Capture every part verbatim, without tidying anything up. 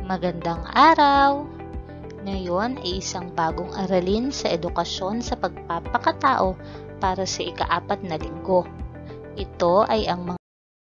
Magandang araw! Ngayon ay isang bagong aralin sa edukasyon sa pagpapakatao para sa ikaapat na linggo. Ito ay ang mga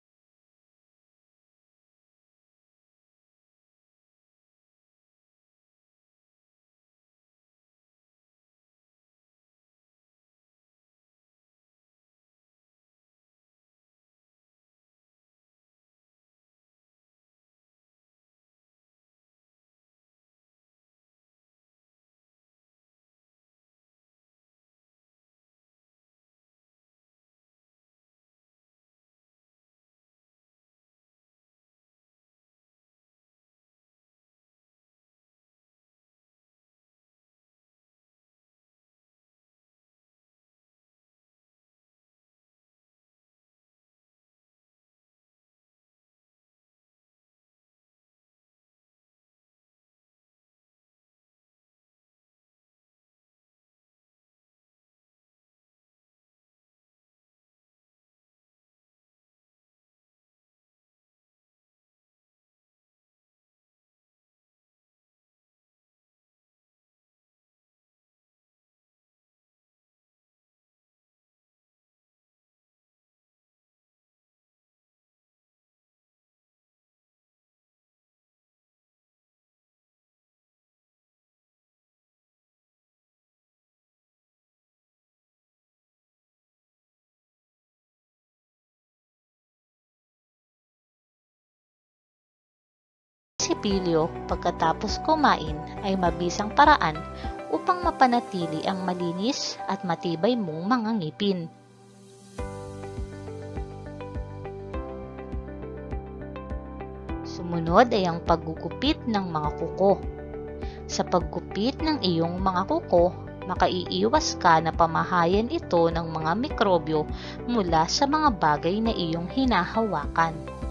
sipilyo pagkatapos kumain ay mabisang paraan upang mapanatili ang malinis at matibay mong mga ngipin. Sumunod ay ang paggugupit ng mga kuko. Sa paggupit ng iyong mga kuko, makaiiwas ka na pamahayan ito ng mga mikrobyo mula sa mga bagay na iyong hinahawakan.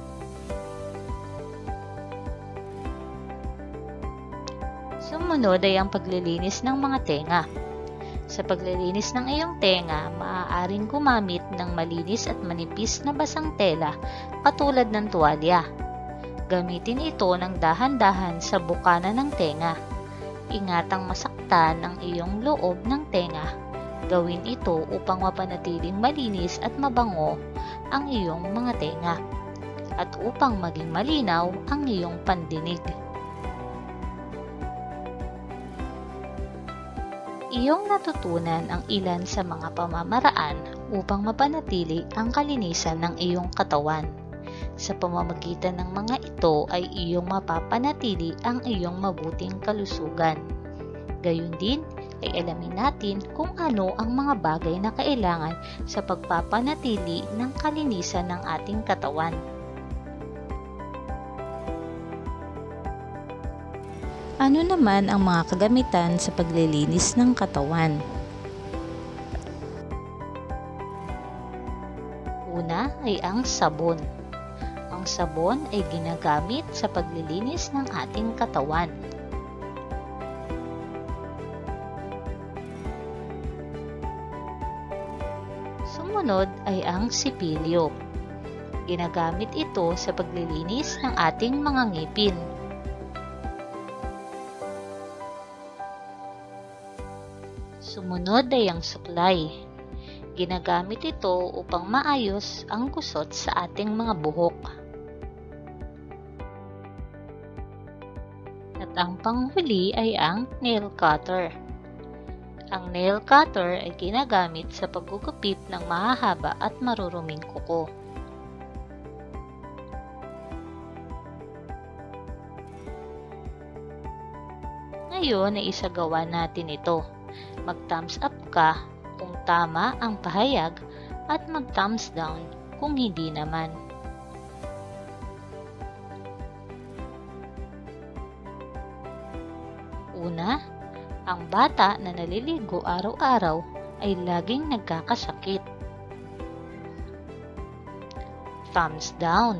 Sumunod ay ang paglilinis ng mga tenga. Sa paglilinis ng iyong tenga, maaaring gumamit ng malinis at manipis na basang tela katulad ng tuwalya. Gamitin ito ng dahan-dahan sa bukana ng tenga. Ingatang masaktan ang iyong loob ng tenga. Gawin ito upang mapanatiling malinis at mabango ang iyong mga tenga at upang maging malinaw ang iyong pandinig. Iyong natutunan ang ilan sa mga pamamaraan upang mapanatili ang kalinisan ng iyong katawan. Sa pamamagitan ng mga ito ay iyong mapapanatili ang iyong mabuting kalusugan. Gayun din ay alamin natin kung ano ang mga bagay na kailangan sa pagpapanatili ng kalinisan ng ating katawan. Ano naman ang mga kagamitan sa paglilinis ng katawan? Una ay ang sabon. Ang sabon ay ginagamit sa paglilinis ng ating katawan. Sumunod ay ang sipilyo. Ginagamit ito sa paglilinis ng ating mga ngipin. Sumunod ay ang suklay. Ginagamit ito upang maayos ang gusot sa ating mga buhok. At ang panghuli ay ang nail cutter. Ang nail cutter ay ginagamit sa paggugupit ng mahahaba at maruruming kuko. Ngayon ay isagawa natin ito. Mag-thumbs up ka kung tama ang pahayag at mag-thumbs down kung hindi naman. Una, ang bata na naliligo araw-araw ay laging nagkakasakit. Thumbs down.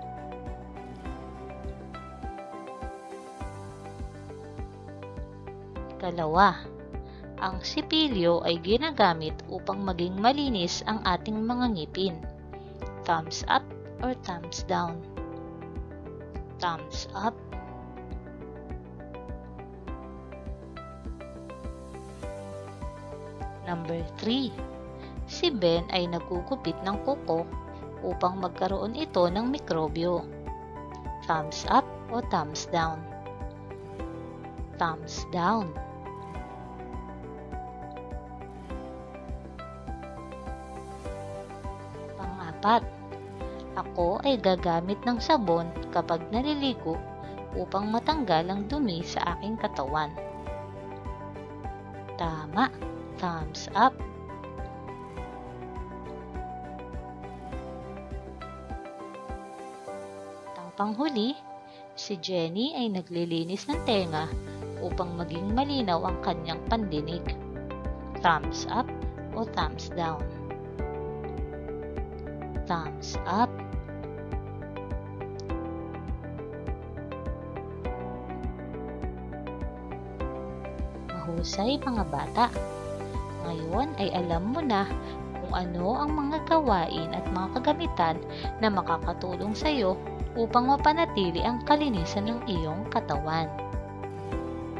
Ikalawa, ang sipilyo ay ginagamit upang maging malinis ang ating mga ngipin. Thumbs up or thumbs down? Thumbs up. Number three. Si Ben ay nagugupit ng kuko upang magkaroon ito ng mikrobyo. Thumbs up o thumbs down? Thumbs down. Pang-apat. Ako ay gagamit ng sabon kapag naliligo upang matanggal ang dumi sa aking katawan. Tama. Thumbs up. Ang panghuli, si Jenny ay naglilinis ng tenga upang maging malinaw ang kanyang pandinig. Thumbs up o thumbs down? Thumbs up. Mahusay mga bata. Ngayon ay alam mo na kung ano ang mga gawain at mga kagamitan na makakatulong sa iyo upang mapanatili ang kalinisan ng iyong katawan.